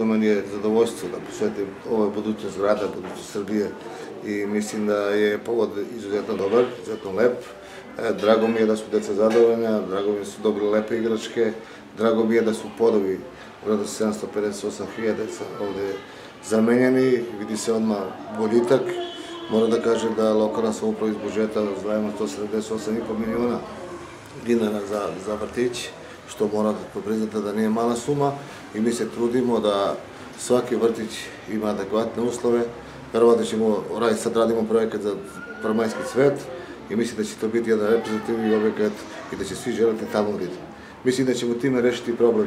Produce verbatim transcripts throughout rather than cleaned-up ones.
Meni je zadovoljstvo da posvetim ovoj budućnost grada, budućnost Srbije i mislim da je povod izuzetno dobar, izuzetno lep. Drago mi je da su deca zadovoljna, drago mi je da su dobili lepe igračke, drago mi je da su podovi u vrednosti sedamsto pedeset osam hiljada ovde zamenjeni, vidi se odmah boljitak. Moram da kažem da lokalna samouprava iz budžeta izdvajamo sto sedamdeset osam i po miliona dinara za vrtić, što mora da priznate da nije mala suma i mi se trudimo da svaki vrtić ima adekvatne uslove. Verovatno ćemo, sad radimo projekat za Prvomajski cvet i mislim da će to biti jedan reprezentativni objekat i da će svi želiti tamo biti. Mislim da ćemo time rešiti problem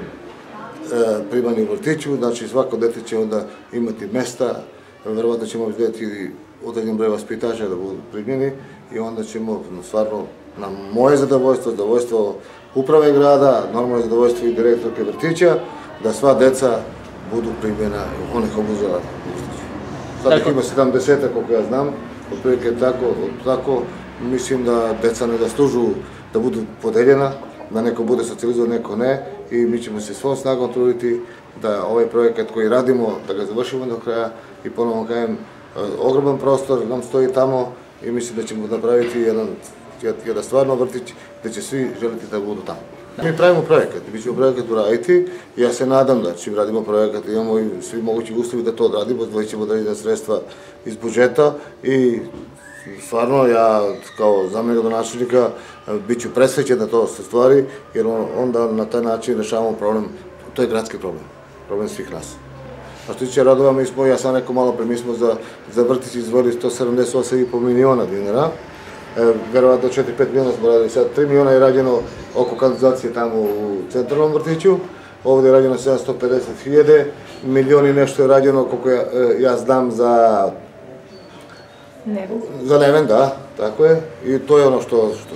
primanja u vrtiću, znači svako dete će onda imati mesta, verovatno ćemo izgledati određen broj vaspitača da budu primljeni i onda ćemo stvarno na moje zadovoljstvo, zadovoljstvo uprave grada, normalno zadovoljstvo i direktorke vrtića, da sva deca budu primljena u onih obuzela u vrtiću. Sad ih ima sedamdesetak, koliko ja znam, otprilike tako, mislim da deca ne zaslužuju da budu podeljena, da neko bude socijalizovan, neko ne, i mi ćemo se svom snagom truditi da ovaj projekat koji radimo, da ga završimo do kraja i ponovno kažem, ogroman prostor nam stoji tamo i mislim da ćemo napraviti jedan jedan stvarno vrtić gde će svi želiti da budu tamo. Mi pravimo projekat, mi ćemo projekat uraditi i ja se nadam da čim radimo projekat imamo i svi mogući uslovi da to odradimo, odvojit ćemo određena sredstva iz budžeta i stvarno ja kao zamenik gradonačelnika bit ću presrećen da to se stvari jer onda na taj način rešavamo problem, to je gradski problem, problem svih nas. A što tiče radova, mi smo, ja sam rekao malo pre, mi smo za vrtić izdvojili sto sedamdeset osam i po miliona dinara, verovatno četiri do pet miliona smo radili, sad tri miliona je rađeno oko kanalizacije tamo u centralnom vrtiću, ovde je rađeno sedamsto pedeset hiljada, milion i nešto je rađeno, koliko ja znam, za... Neven. Za Neven, da, tako je, i to je ono što